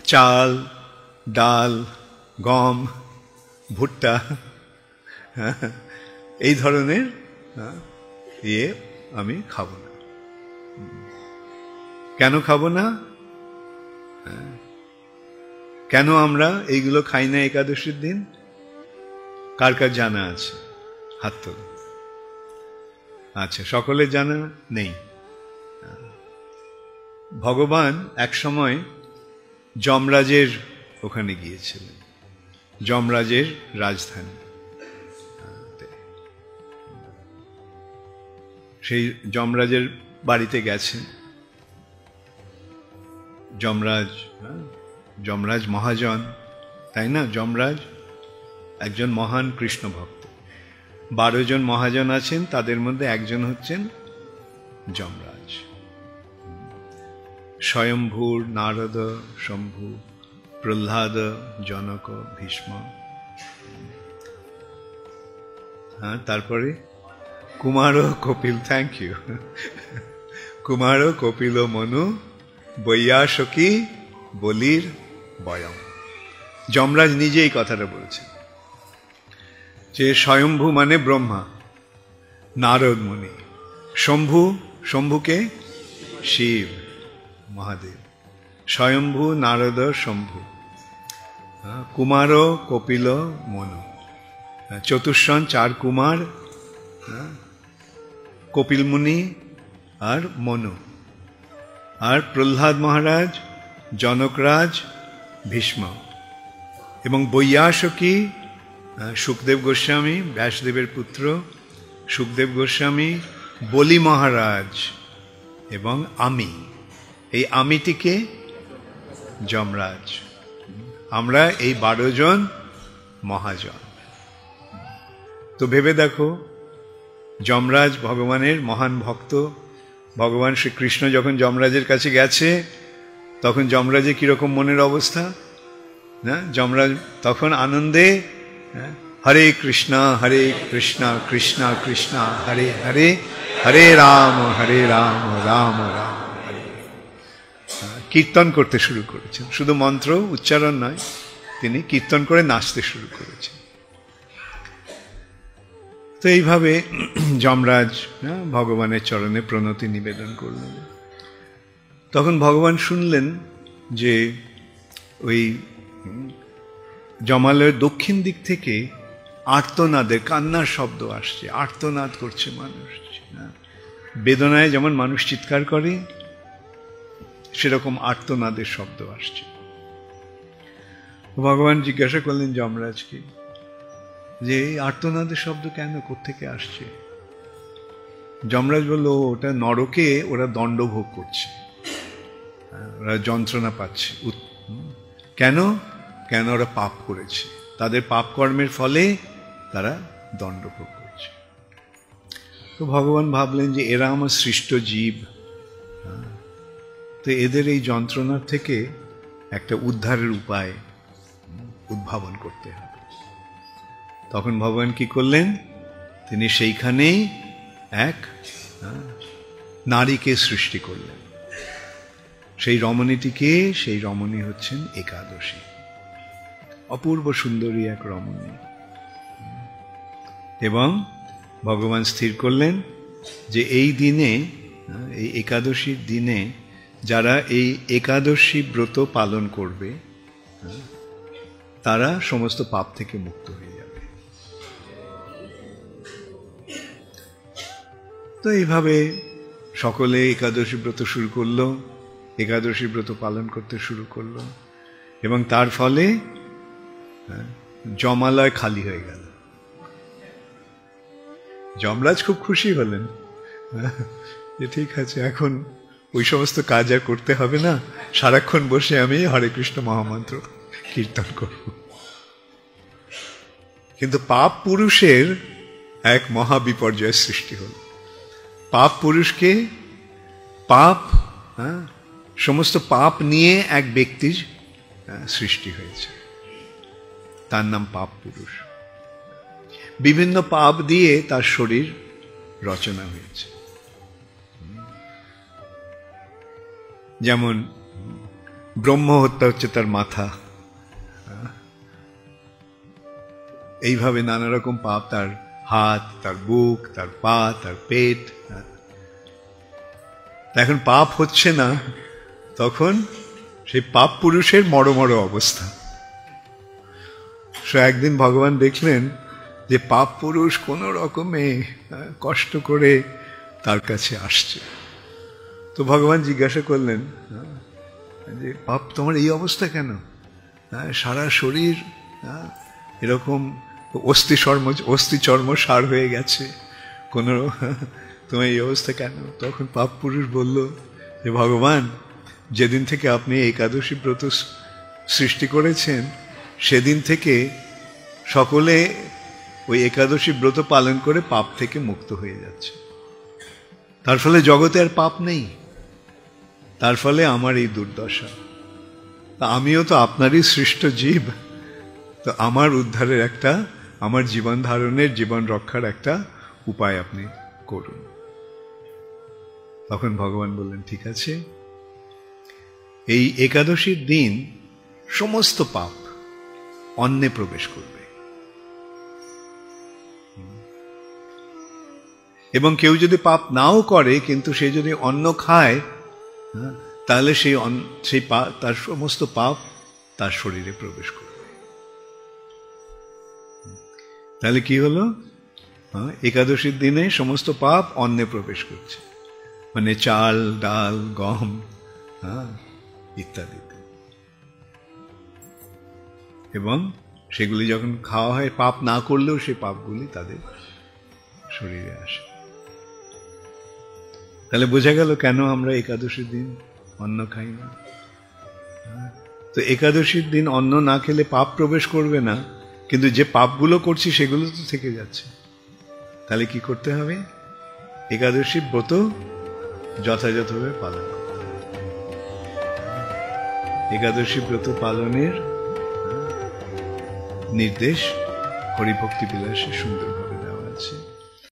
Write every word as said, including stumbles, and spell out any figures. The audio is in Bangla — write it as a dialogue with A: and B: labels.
A: চাল, ডাল, গম, ভুট্টা, এই ধরনের ইয়ে আমি খাবো না। কেন খাবো না? কেন আমরা এইগুলো খাই না একাদশীর দিন? কার কার জানা আছে? হাত তোলো। আচ্ছা, সকলের জানা নেই। ভগবান এক সময় যমরাজের ওখানে গিয়েছিলেন, যমরাজের রাজধানী। সেই যমরাজের বাড়িতে গেছেন। যমরাজ যমরাজ মহাজন, তাই না? যমরাজ একজন মহান কৃষ্ণ ভক্ত। বারো জন মহাজন আছেন, তাদের মধ্যে একজন হচ্ছেন যমরাজ। স্বয়ম্ভূর, নারদ, শম্ভু, প্রহ্লাদ, জনক, ভীষ্ম, হ্যাঁ, তারপরে কুমার, কপিল, থ্যাংক ইউ, কুমার, কপিল, মনু, বৈয়াসকি, বলির, বয়ম। যমরাজ নিজে এই কথাটা বলেছেন যে স্বয়ম্ভু মানে ব্রহ্মা, নারদ মুনি, শম্ভু, শম্ভুকে শিব মহাদেব, স্বয়ম্ভু, নারদ, শম্ভু, কুমার, কপিল, মনু, চতুষ্ষণ, চার কুমার, কপিল মুনি আর মনু, আর প্রহ্লাদ মহারাজ, জনকরাজ, ভীষ্ম, এবং বৈয়াসকি সুখদেব গোস্বামী, ব্যাসদেবের পুত্র সুখদেব গোস্বামী, বলি মহারাজ এবং আমি। এই আমিটিকে যমরাজ। আমরা এই বারো জন মহাজন। তো ভেবে দেখো, যমরাজ ভগবানের মহান ভক্ত। ভগবান শ্রীকৃষ্ণ যখন যমরাজের কাছে গেছে, তখন যমরাজের কিরকম মনের অবস্থা না? যমরাজ তখন আনন্দে হরে কৃষ্ণ হরে কৃষ্ণ কৃষ্ণ কৃষ্ণ হরে হরে, হরে রাম হরে রাম রাম রাম হরে। কীর্তন করতে শুরু করেছেন। শুধু মন্ত্র উচ্চারণ নয়, তিনি কীর্তন করে নাচতে শুরু করেছেন। তো এইভাবে যমরাজ ভগবানের চরণে প্রণতি নিবেদন করলেন। তখন ভগবান শুনলেন যে ওই জমালয়ের দক্ষিণ দিক থেকে আর্তনাদের, কান্নার শব্দ আসছে। আর্তনাদ করছে মানুষ, বেদনায় যেমন মানুষ চিৎকার করে সেরকম আর্তনাদের শব্দ আসছে। ভগবান জিজ্ঞাসা করলেন যমরাজকে যে এই আর্তনাদের শব্দ কেন, কোত্থেকে আসছে? যমরাজ বলল, ওটা নরকে ওরা দণ্ড ভোগ করছে, ওরা যন্ত্রণা পাচ্ছে। কেন? কেন ওরা পাপ করেছে, তাদের পাপ কর্মের ফলে তারা দণ্ড ভোগ করছে। তো ভগবান ভাবলেন যে এরা আমার সৃষ্ট জীব, তো এদের এই যন্ত্রণার থেকে একটা উদ্ধারের উপায় উদ্ভাবন করতে হবে। তখন ভগবান কি করলেন? তিনি সেইখানেই এক নারীকে সৃষ্টি করলেন। সেই রমণীটিকে, সেই রমণী হচ্ছেন একাদশী, অপূর্ব সুন্দরী এক রমণী। এবং ভগবান স্থির করলেন যে এই দিনে, এই একাদশীর দিনে যারা এই একাদশী ব্রত পালন করবে তারা সমস্ত পাপ থেকে মুক্ত হয়ে যাবে। তো এইভাবে সকলে একাদশী ব্রত শুরু করলো, একাদশী ব্রত পালন করতে শুরু করলো, এবং তার ফলে যমালয় খালি হয়ে গেল। যমরাজ খুব খুশি হলেন যে ঠিক আছে, এখন ওই সমস্ত কাজ আর করতে হবে না, সারাক্ষণ বসে আমি হরে কৃষ্ণ মহামন্ত্র কীর্তন করব। কিন্তু পাপ পুরুষের এক মহা বিপর্যয়ের সৃষ্টি হল। পাপ পুরুষকে, পাপ, হ্যাঁ, সমস্ত পাপ নিয়ে এক ব্যক্তির সৃষ্টি হয়েছে, তার নাম পাপ পুরুষ। বিভিন্ন পাপ দিয়ে তার শরীর রচনা হয়েছে। যেমন ব্রহ্ম হত্যা হচ্ছে তার মাথা, এইভাবে নানা রকম পাপ, তার হাত, তার বুক, তার পা, তার পেট। এখন পাপ হচ্ছে না, তখন সেই পাপ পুরুষের মর মর অবস্থা। সো একদিন ভগবান দেখলেন যে পাপ পুরুষ কোন রকমে কষ্ট করে তার কাছে আসছে। তো ভগবান জিজ্ঞাসা করলেন যে পাপ তোমার এই অবস্থা কেন? সারা শরীর এরকম অস্থি চর্ম অস্থি চর্ম সার হয়ে গেছে, কোন তোমার এই অবস্থা কেন? তখন পাপ পুরুষ বলল যে ভগবান, যেদিন থেকে আপনি একাদশী ব্রত সৃষ্টি করেছেন সেদিন থেকে সকলে ওই একাদশী ব্রত পালন করে পাপ থেকে মুক্ত হয়ে যাচ্ছে। তার ফলে জগতে আর পাপ নেই, তার ফলে আমার এই দুর্দশা। তা আমিও তো আপনারই সৃষ্ট জীব, তো আমার উদ্ধারের একটা, আমার জীবন ধারণের, জীবন রক্ষার একটা উপায় আপনি করুন। তখন ভগবান বললেন ঠিক আছে, এই একাদশীর দিন সমস্ত পাপ অন্নে প্রবেশ করবে, এবং কেউ যদি পাপ নাও করে কিন্তু সে যদি অন্ন খায় তাহলে সেই সেই তার সমস্ত পাপ তার শরীরে প্রবেশ করবে। তাহলে কি হলো? একাদশীর দিনে সমস্ত পাপ অন্নে প্রবেশ করছে, মানে চাল, ডাল, গম ইত্যাদি, এবং সেগুলি যখন খাওয়া হয়, পাপ না করলেও সেই পাপগুলি তাদের শরীরে আসে। তাহলে বোঝা গেল কেন আমরা একাদশীর দিন অন্ন খাই না। তো একাদশীর দিন অন্ন না খেলে পাপ প্রবেশ করবে না, কিন্তু যে পাপগুলো করছি সেগুলো তো থেকে যাচ্ছে। তাহলে কি করতে হবে? একাদশী ব্রত যথাযথভাবে পালন করতে হবে। একাদশী ব্রত পালনের নির্দেশ হরিভক্তি বিলাসে সুন্দরভাবে